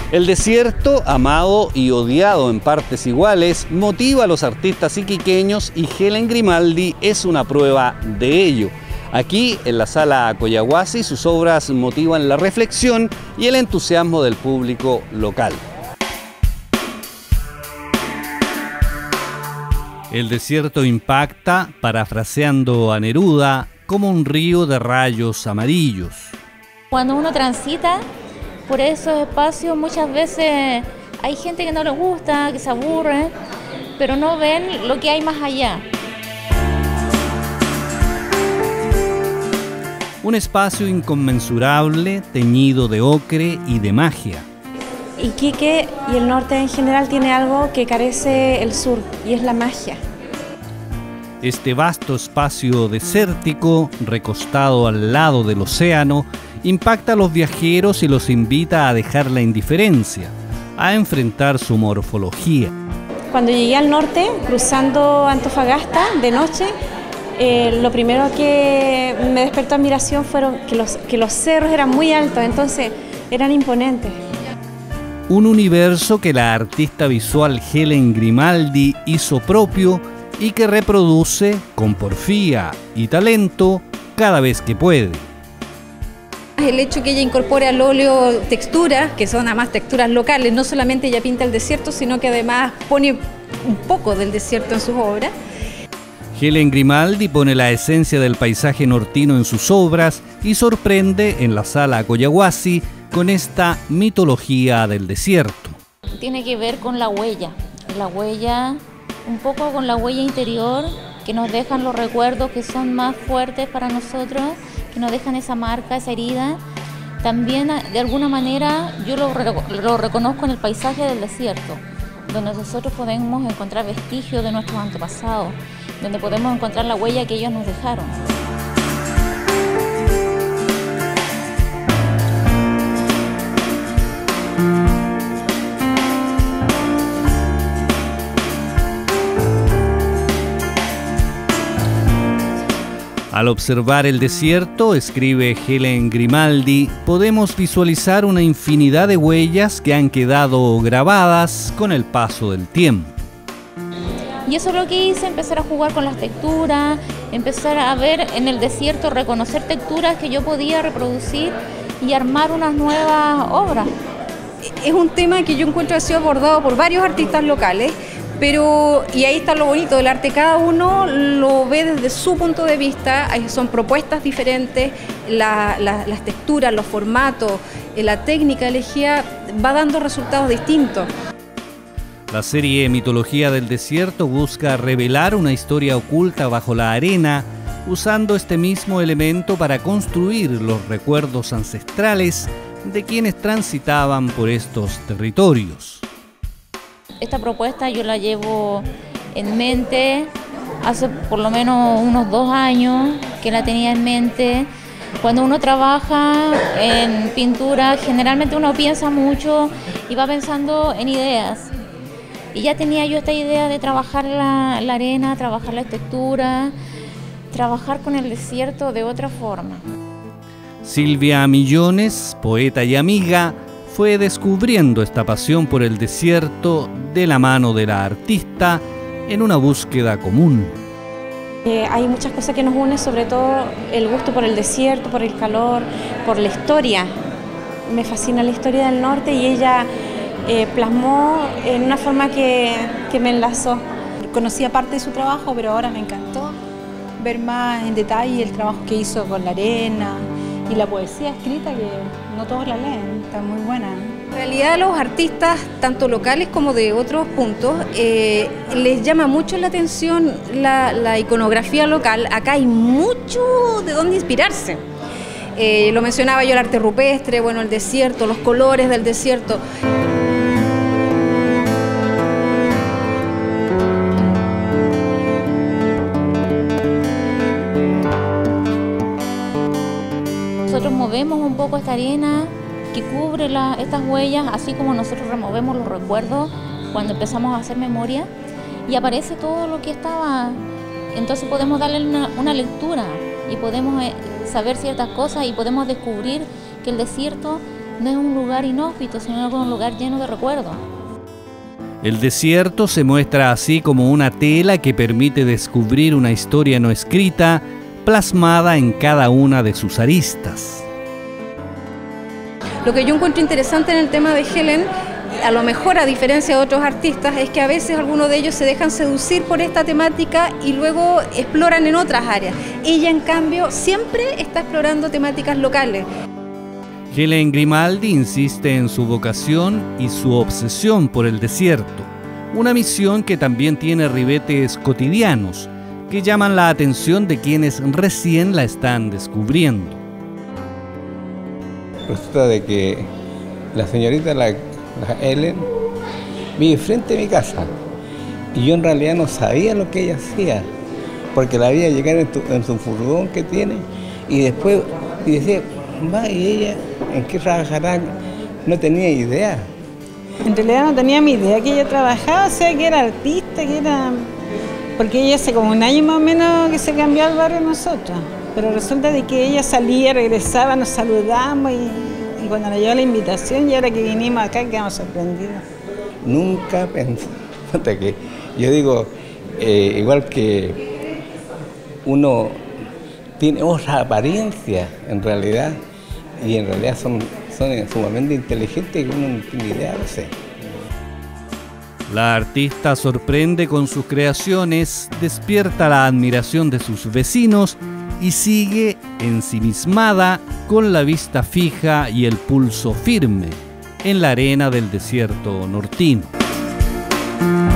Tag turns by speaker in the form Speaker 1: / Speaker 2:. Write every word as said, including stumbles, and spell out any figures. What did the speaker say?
Speaker 1: El desierto, amado y odiado en partes iguales, motiva a los artistas iquiqueños y Helen Grimaldi es una prueba de ello. Aquí, en la Sala Collahuasi, sus obras motivan la reflexión y el entusiasmo del público local. El desierto impacta, parafraseando a Neruda, como un río de rayos amarillos.
Speaker 2: Cuando uno transita por esos espacios, muchas veces hay gente que no le gusta, que se aburre, pero no ven lo que hay más allá.
Speaker 1: Un espacio inconmensurable, teñido de ocre y de magia.
Speaker 3: Iquique y el norte en general tiene algo que carece el sur, y es la magia.
Speaker 1: Este vasto espacio desértico, recostado al lado del océano, impacta a los viajeros y los invita a dejar la indiferencia, a enfrentar su morfología.
Speaker 3: Cuando llegué al norte, cruzando Antofagasta de noche, eh, lo primero que me despertó admiración fueron que los, que los cerros eran muy altos, entonces eran imponentes.
Speaker 1: Un universo que la artista visual Helen Grimaldi hizo propio y que reproduce con porfía y talento cada vez que puede.
Speaker 4: El hecho que ella incorpore al óleo texturas, que son además texturas locales, no solamente ella pinta el desierto, sino que además pone un poco del desierto en sus obras.
Speaker 1: Helen Grimaldi pone la esencia del paisaje nortino en sus obras y sorprende en la Sala Collahuasi con esta mitología del desierto.
Speaker 2: Tiene que ver con la huella, la huella, un poco con la huella interior que nos dejan los recuerdos que son más fuertes para nosotros, que nos dejan esa marca, esa herida. También de alguna manera yo lo, lo reconozco en el paisaje del desierto, donde nosotros podemos encontrar vestigios de nuestros antepasados, donde podemos encontrar la huella que ellos nos dejaron.
Speaker 1: Al observar el desierto, escribe Helen Grimaldi, podemos visualizar una infinidad de huellas que han quedado grabadas con el paso del tiempo.
Speaker 2: Y eso es lo que hice, empezar a jugar con las texturas, empezar a ver en el desierto, reconocer texturas que yo podía reproducir y armar unas nuevas obras.
Speaker 4: Es un tema que yo encuentro que ha sido abordado por varios artistas locales, pero, y ahí está lo bonito del arte, cada uno lo ve desde su punto de vista, son propuestas diferentes, la, la, las texturas, los formatos, la técnica elegida va dando resultados distintos.
Speaker 1: La serie Mitología del Desierto busca revelar una historia oculta bajo la arena, usando este mismo elemento para construir los recuerdos ancestrales de quienes transitaban por estos territorios.
Speaker 2: Esta propuesta yo la llevo en mente hace por lo menos unos dos años que la tenía en mente. Cuando uno trabaja en pintura, generalmente uno piensa mucho y va pensando en ideas. Y ya tenía yo esta idea de trabajar la, la arena, trabajar la textura, trabajar con el desierto de otra forma.
Speaker 1: Silvia Millones, poeta y amiga, fue descubriendo esta pasión por el desierto de la mano de la artista en una búsqueda común.
Speaker 3: Eh, hay muchas cosas que nos unen, sobre todo el gusto por el desierto, por el calor, por la historia. Me fascina la historia del norte y ella eh, plasmó en una forma que, que me enlazó.
Speaker 5: Conocía parte de su trabajo, pero ahora me encantó ver más en detalle el trabajo que hizo con la arena y la poesía escrita, que no todos la leen, está muy buena.
Speaker 4: En realidad los artistas, tanto locales como de otros puntos, eh, les llama mucho la atención la, la iconografía local. Acá hay mucho de dónde inspirarse. Eh, lo mencionaba yo, el arte rupestre, bueno, el desierto, los colores del desierto.
Speaker 2: Nosotros movemos un poco esta arena que cubre la, estas huellas, así como nosotros removemos los recuerdos cuando empezamos a hacer memoria, y aparece todo lo que estaba. Entonces podemos darle una, una lectura y podemos eh, saber ciertas cosas y podemos descubrir que el desierto no es un lugar inhóspito, sino un lugar lleno de recuerdos.
Speaker 1: El desierto se muestra así como una tela que permite descubrir una historia no escrita, plasmada en cada una de sus aristas.
Speaker 4: Lo que yo encuentro interesante en el tema de Helen, a lo mejor a diferencia de otros artistas, es que a veces algunos de ellos se dejan seducir por esta temática y luego exploran en otras áreas. Ella, en cambio, siempre está explorando temáticas locales.
Speaker 1: Helen Grimaldi insiste en su vocación y su obsesión por el desierto, una misión que también tiene ribetes cotidianos que llaman la atención de quienes recién la están descubriendo.
Speaker 6: Resulta de que la señorita, la, la Helen, vive frente a mi casa y yo en realidad no sabía lo que ella hacía, porque la veía llegar en, tu, en su furgón que tiene y después y decía, va, y ella, ¿en qué trabajará? No tenía idea.
Speaker 5: En realidad no tenía ni idea que ella trabajaba, o sea, que era artista, que era... Porque ella hace como un año más o menos que se cambió al barrio nosotros. Pero resulta de que ella salía, regresaba, nos saludamos y, y cuando nos llegó la invitación y ahora que vinimos acá quedamos sorprendidos.
Speaker 6: Nunca pensé, que yo digo, eh, igual que uno tiene otra apariencia en realidad y en realidad son, son sumamente inteligentes y uno no tiene idea de eso.
Speaker 1: La artista sorprende con sus creaciones, despierta la admiración de sus vecinos y sigue ensimismada con la vista fija y el pulso firme en la arena del desierto nortino.